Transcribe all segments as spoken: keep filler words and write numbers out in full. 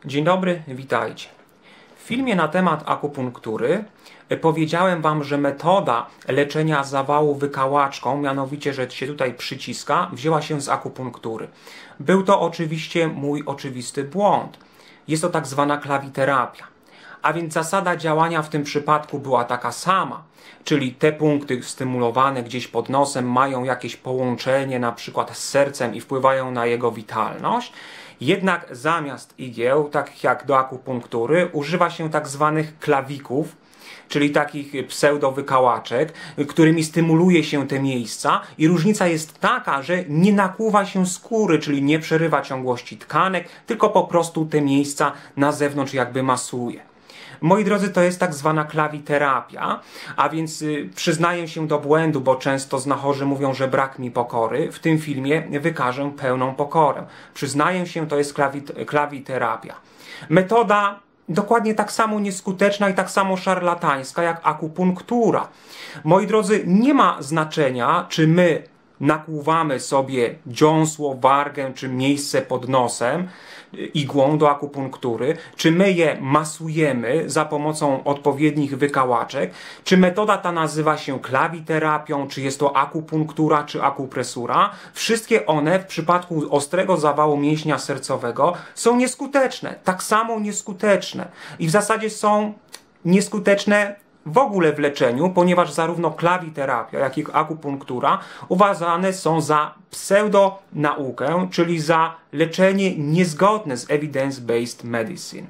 Dzień dobry, witajcie. W filmie na temat akupunktury powiedziałem Wam, że metoda leczenia zawału wykałaczką, mianowicie, że się tutaj przyciska, wzięła się z akupunktury. Był to oczywiście mój oczywisty błąd. Jest to tak zwana klawiterapia. A więc zasada działania w tym przypadku była taka sama, czyli te punkty stymulowane gdzieś pod nosem mają jakieś połączenie na przykład z sercem i wpływają na jego witalność. Jednak zamiast igieł, tak jak do akupunktury, używa się tak zwanych klawików, czyli takich pseudowykałaczek, którymi stymuluje się te miejsca i różnica jest taka, że nie nakłuwa się skóry, czyli nie przerywa ciągłości tkanek, tylko po prostu te miejsca na zewnątrz jakby masuje. Moi drodzy, to jest tak zwana klawiterapia, a więc y, przyznaję się do błędu, bo często znachorzy mówią, że brak mi pokory. W tym filmie wykażę pełną pokorę. Przyznaję się, to jest klawit klawiterapia. Metoda dokładnie tak samo nieskuteczna i tak samo szarlatańska jak akupunktura. Moi drodzy, nie ma znaczenia, czy my nakłuwamy sobie dziąsło, wargę czy miejsce pod nosem igłą do akupunktury, czy my je masujemy za pomocą odpowiednich wykałaczek, czy metoda ta nazywa się klawiterapią, czy jest to akupunktura, czy akupresura. Wszystkie one w przypadku ostrego zawału mięśnia sercowego są nieskuteczne, tak samo nieskuteczne i w zasadzie są nieskuteczne w ogóle w leczeniu, ponieważ zarówno klawiterapia, jak i akupunktura uważane są za pseudonaukę, czyli za leczenie niezgodne z evidence-based medicine.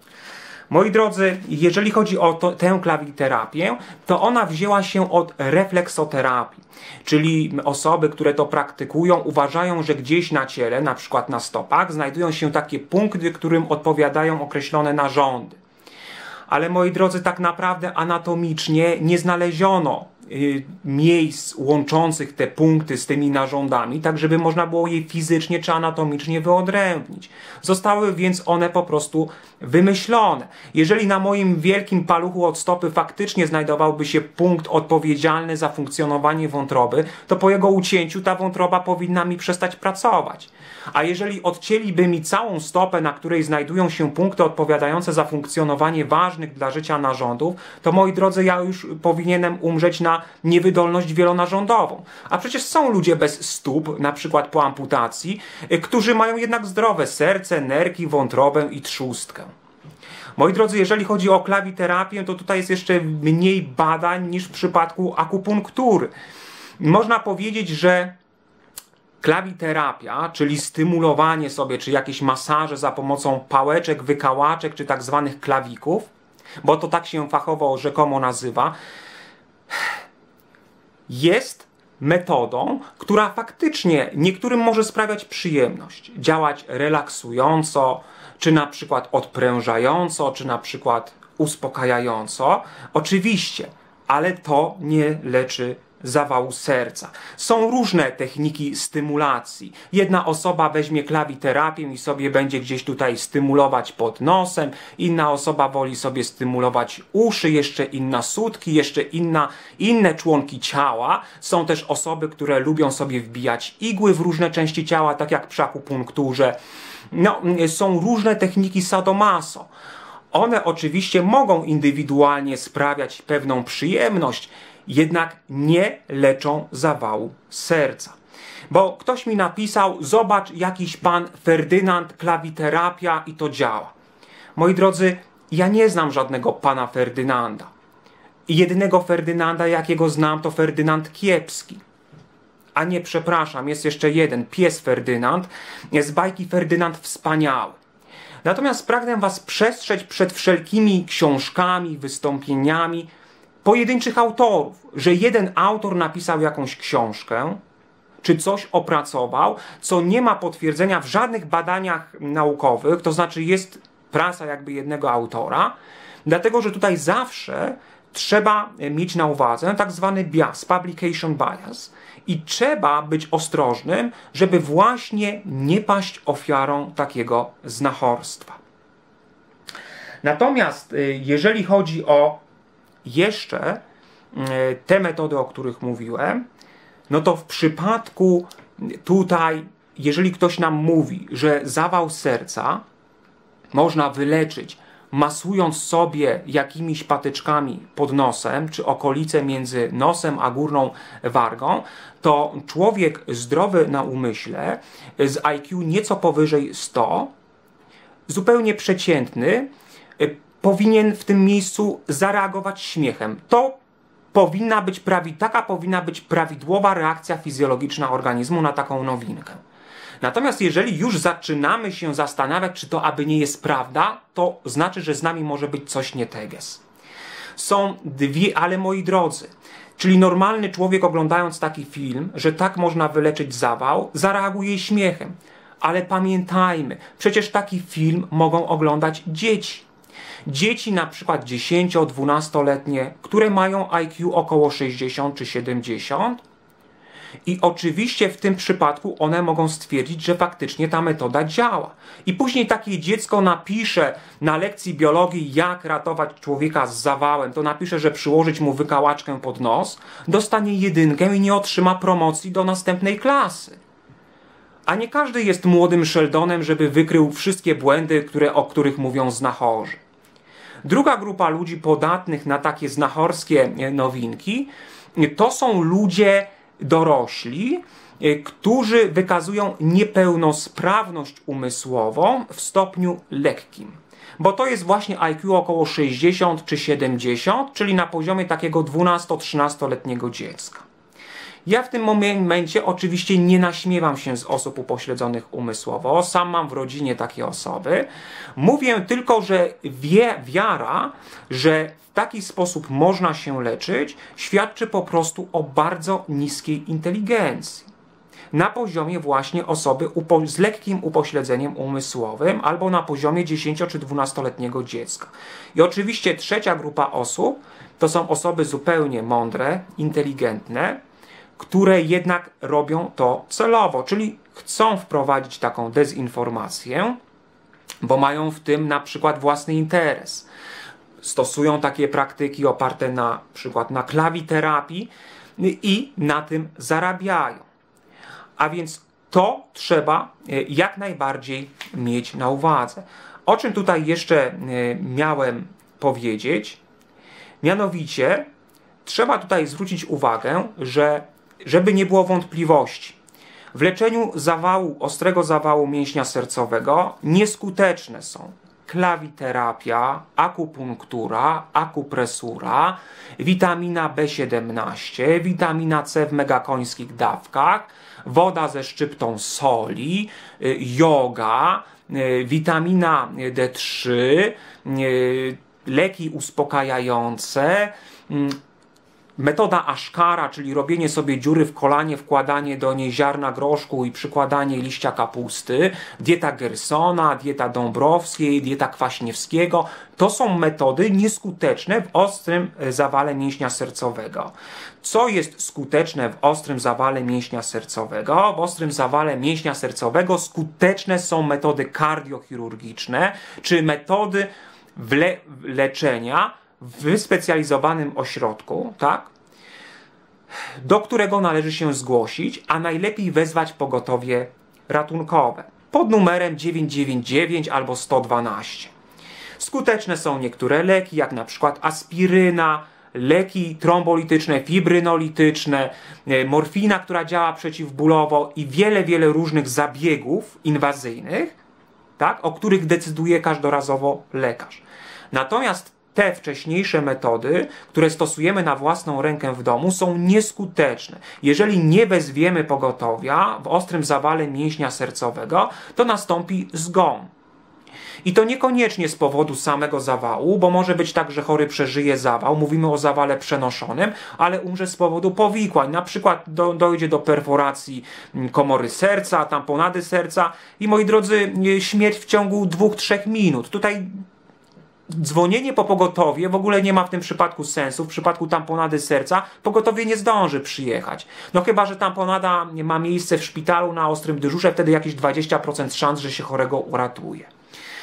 Moi drodzy, jeżeli chodzi o to, tę klawiterapię, to ona wzięła się od refleksoterapii, czyli osoby, które to praktykują, uważają, że gdzieś na ciele, na przykład na stopach, znajdują się takie punkty, którym odpowiadają określone narządy. Ale moi drodzy, tak naprawdę anatomicznie nie znaleziono y, miejsc łączących te punkty z tymi narządami, tak żeby można było je fizycznie czy anatomicznie wyodrębnić. Zostały więc one po prostu wymyślone. Jeżeli na moim wielkim paluchu od stopy faktycznie znajdowałby się punkt odpowiedzialny za funkcjonowanie wątroby, to po jego ucięciu ta wątroba powinna mi przestać pracować. A jeżeli odcięliby mi całą stopę, na której znajdują się punkty odpowiadające za funkcjonowanie ważnych dla życia narządów, to moi drodzy, ja już powinienem umrzeć na niewydolność wielonarządową. A przecież są ludzie bez stóp, na przykład po amputacji, którzy mają jednak zdrowe serce, nerki, wątrobę i trzustkę. Moi drodzy, jeżeli chodzi o klawiterapię, to tutaj jest jeszcze mniej badań niż w przypadku akupunktury. Można powiedzieć, że klawiterapia, czyli stymulowanie sobie, czy jakieś masaże za pomocą pałeczek, wykałaczek, czy tak zwanych klawików, bo to tak się fachowo rzekomo nazywa, jest metodą, która faktycznie niektórym może sprawiać przyjemność, działać relaksująco, czy na przykład odprężająco, czy na przykład uspokajająco. Oczywiście, ale to nie leczy zawału serca. Są różne techniki stymulacji. Jedna osoba weźmie klawiterapię i sobie będzie gdzieś tutaj stymulować pod nosem, inna osoba woli sobie stymulować uszy, jeszcze inna sutki, jeszcze inna, inne członki ciała. Są też osoby, które lubią sobie wbijać igły w różne części ciała, tak jak przy akupunkturze. No, są różne techniki sadomaso. One oczywiście mogą indywidualnie sprawiać pewną przyjemność, jednak nie leczą zawału serca. Bo ktoś mi napisał, zobacz, jakiś pan Ferdynand, klawiterapia i to działa. Moi drodzy, ja nie znam żadnego pana Ferdynanda. Jedynego Ferdynanda, jakiego znam, to Ferdynand Kiepski. A nie, przepraszam, jest jeszcze jeden, pies Ferdynand, z bajki Ferdynand Wspaniały. Natomiast pragnę was przestrzec przed wszelkimi książkami, wystąpieniami pojedynczych autorów, że jeden autor napisał jakąś książkę, czy coś opracował, co nie ma potwierdzenia w żadnych badaniach naukowych, to znaczy jest praca jakby jednego autora, dlatego że tutaj zawsze trzeba mieć na uwadze tak zwany bias, publication bias, i trzeba być ostrożnym, żeby właśnie nie paść ofiarą takiego znachorstwa. Natomiast jeżeli chodzi o jeszcze te metody, o których mówiłem, no to w przypadku tutaj, jeżeli ktoś nam mówi, że zawał serca można wyleczyć, masując sobie jakimiś patyczkami pod nosem, czy okolice między nosem a górną wargą, to człowiek zdrowy na umyśle, z I Q nieco powyżej sto, zupełnie przeciętny, powinien w tym miejscu zareagować śmiechem. To powinna być prawi, taka powinna być prawidłowa reakcja fizjologiczna organizmu na taką nowinkę. Natomiast jeżeli już zaczynamy się zastanawiać, czy to aby nie jest prawda, to znaczy, że z nami może być coś nie teges. Są dwie, ale moi drodzy, czyli normalny człowiek oglądając taki film, że tak można wyleczyć zawał, zareaguje śmiechem. Ale pamiętajmy, przecież taki film mogą oglądać dzieci. Dzieci na przykład dziesięcio-dwunastoletnie, które mają I Q około sześćdziesiąt czy siedemdziesiąt, i oczywiście w tym przypadku one mogą stwierdzić, że faktycznie ta metoda działa. I później takie dziecko napisze na lekcji biologii, jak ratować człowieka z zawałem, to napisze, że przyłożyć mu wykałaczkę pod nos, dostanie jedynkę i nie otrzyma promocji do następnej klasy. A nie każdy jest młodym Sheldonem, żeby wykrył wszystkie błędy, które, o których mówią znachorzy. Druga grupa ludzi podatnych na takie znachorskie nowinki to są ludzie dorośli, którzy wykazują niepełnosprawność umysłową w stopniu lekkim. Bo to jest właśnie I Q około sześćdziesiąt czy siedemdziesiąt, czyli na poziomie takiego dwunasto-trzynastoletniego dziecka. Ja w tym momencie oczywiście nie naśmiewam się z osób upośledzonych umysłowo, sam mam w rodzinie takie osoby. Mówię tylko, że wie, wiara, że w taki sposób można się leczyć, świadczy po prostu o bardzo niskiej inteligencji. Na poziomie właśnie osoby z lekkim upośledzeniem umysłowym albo na poziomie dziesięcio- czy dwunastoletniego dziecka. I oczywiście trzecia grupa osób to są osoby zupełnie mądre, inteligentne, które jednak robią to celowo, czyli chcą wprowadzić taką dezinformację, bo mają w tym na przykład własny interes. Stosują takie praktyki oparte na przykład na klawiterapii i na tym zarabiają. A więc to trzeba jak najbardziej mieć na uwadze. O czym tutaj jeszcze miałem powiedzieć? Mianowicie trzeba tutaj zwrócić uwagę, że żeby nie było wątpliwości, w leczeniu zawału, ostrego zawału mięśnia sercowego nieskuteczne są klawiterapia, akupunktura, akupresura, witamina B siedemnaście, witamina C w megakońskich dawkach, woda ze szczyptą soli, joga, witamina D trzy, leki uspokajające, metoda Ashkara, czyli robienie sobie dziury w kolanie, wkładanie do niej ziarna groszku i przykładanie liścia kapusty, dieta Gersona, dieta Dąbrowskiej, dieta Kwaśniewskiego, to są metody nieskuteczne w ostrym zawale mięśnia sercowego. Co jest skuteczne w ostrym zawale mięśnia sercowego? W ostrym zawale mięśnia sercowego skuteczne są metody kardiochirurgiczne, czy metody le leczenia w wyspecjalizowanym ośrodku, tak, do którego należy się zgłosić, a najlepiej wezwać pogotowie ratunkowe pod numerem dziewięćset dziewięćdziesiąt dziewięć albo sto dwanaście. Skuteczne są niektóre leki, jak na przykład aspiryna, leki trombolityczne, fibrynolityczne, morfina, która działa przeciwbólowo i wiele, wiele różnych zabiegów inwazyjnych, tak, o których decyduje każdorazowo lekarz. Natomiast te wcześniejsze metody, które stosujemy na własną rękę w domu, są nieskuteczne. Jeżeli nie wezwiemy pogotowia w ostrym zawale mięśnia sercowego, to nastąpi zgon. I to niekoniecznie z powodu samego zawału, bo może być tak, że chory przeżyje zawał, mówimy o zawale przenoszonym, ale umrze z powodu powikłań. Na przykład do, dojdzie do perforacji komory serca, tamponady serca i, moi drodzy, śmierć w ciągu dwóch, trzech minut. Tutaj dzwonienie po pogotowie w ogóle nie ma w tym przypadku sensu. W przypadku tamponady serca pogotowie nie zdąży przyjechać. No chyba że tamponada ma miejsce w szpitalu na ostrym dyżurze, wtedy jakieś dwadzieścia procent szans, że się chorego uratuje.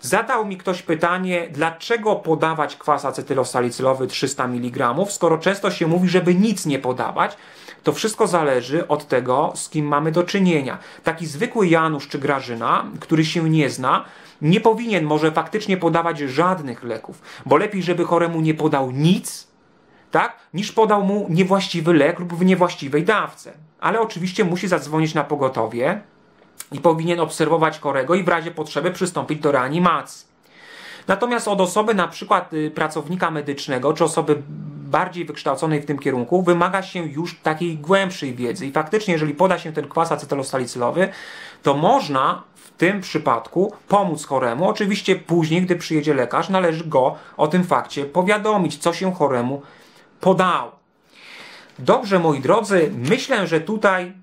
Zadał mi ktoś pytanie, dlaczego podawać kwas acetylosalicylowy trzysta miligramów, skoro często się mówi, żeby nic nie podawać. To wszystko zależy od tego, z kim mamy do czynienia. Taki zwykły Janusz czy Grażyna, który się nie zna, nie powinien może faktycznie podawać żadnych leków, bo lepiej, żeby choremu nie podał nic, tak, niż podał mu niewłaściwy lek lub w niewłaściwej dawce. Ale oczywiście musi zadzwonić na pogotowie i powinien obserwować chorego i w razie potrzeby przystąpić do reanimacji. Natomiast od osoby na przykład pracownika medycznego czy osoby bardziej wykształconej w tym kierunku wymaga się już takiej głębszej wiedzy i faktycznie jeżeli poda się ten kwas acetylosalicylowy, to można w tym przypadku pomóc choremu. Oczywiście później, gdy przyjedzie lekarz, należy go o tym fakcie powiadomić, co się choremu podało. Dobrze, moi drodzy, myślę, że tutaj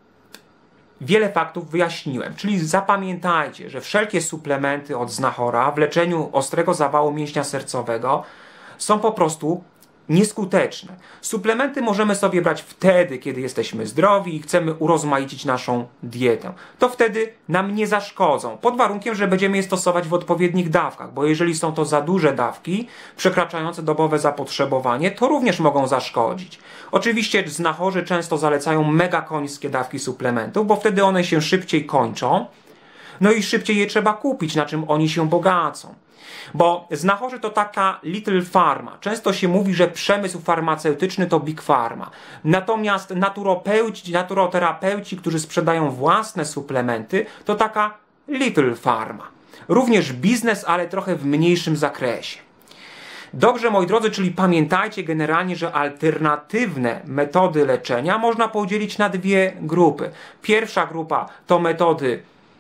wiele faktów wyjaśniłem, czyli zapamiętajcie, że wszelkie suplementy od znachora w leczeniu ostrego zawału mięśnia sercowego są po prostu nieskuteczne. Suplementy możemy sobie brać wtedy, kiedy jesteśmy zdrowi i chcemy urozmaicić naszą dietę. To wtedy nam nie zaszkodzą, pod warunkiem, że będziemy je stosować w odpowiednich dawkach, bo jeżeli są to za duże dawki, przekraczające dobowe zapotrzebowanie, to również mogą zaszkodzić. Oczywiście znachorzy często zalecają mega końskie dawki suplementów, bo wtedy one się szybciej kończą, no i szybciej je trzeba kupić, na czym oni się bogacą. Bo znachorzy to taka little pharma. Często się mówi, że przemysł farmaceutyczny to big pharma. Natomiast naturopeuci, naturoterapeuci, którzy sprzedają własne suplementy, to taka little pharma. Również biznes, ale trochę w mniejszym zakresie. Dobrze, moi drodzy, czyli pamiętajcie generalnie, że alternatywne metody leczenia można podzielić na dwie grupy. Pierwsza grupa to metody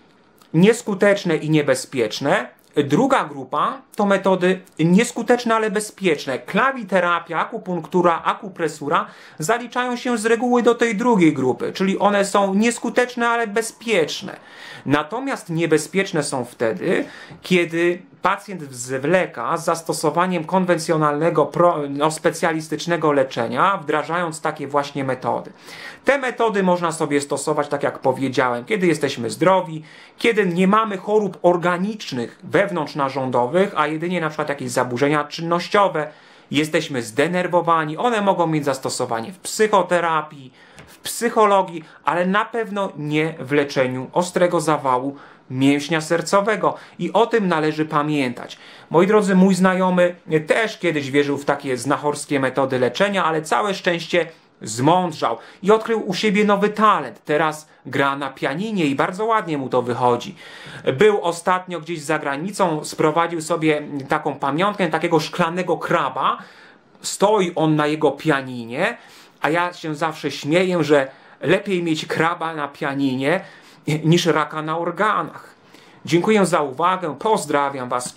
nieskuteczne i niebezpieczne. Druga grupa to metody nieskuteczne, ale bezpieczne. Klawiterapia, akupunktura, akupresura zaliczają się z reguły do tej drugiej grupy, czyli one są nieskuteczne, ale bezpieczne. Natomiast niebezpieczne są wtedy, kiedy pacjent zwleka z zastosowaniem konwencjonalnego, pro, no, specjalistycznego leczenia, wdrażając takie właśnie metody. Te metody można sobie stosować, tak jak powiedziałem, kiedy jesteśmy zdrowi, kiedy nie mamy chorób organicznych wewnątrznarządowych, a jedynie na przykład jakieś zaburzenia czynnościowe, jesteśmy zdenerwowani, one mogą mieć zastosowanie w psychoterapii, w psychologii, ale na pewno nie w leczeniu ostrego zawału mięśnia sercowego i o tym należy pamiętać. Moi drodzy, mój znajomy też kiedyś wierzył w takie znachorskie metody leczenia, ale całe szczęście zmądrzał i odkrył u siebie nowy talent. Teraz gra na pianinie i bardzo ładnie mu to wychodzi. Był ostatnio gdzieś za granicą, sprowadził sobie taką pamiątkę takiego szklanego kraba. Stoi on na jego pianinie, a ja się zawsze śmieję, że lepiej mieć kraba na pianinie niż raka na organach. Dziękuję za uwagę, pozdrawiam Was.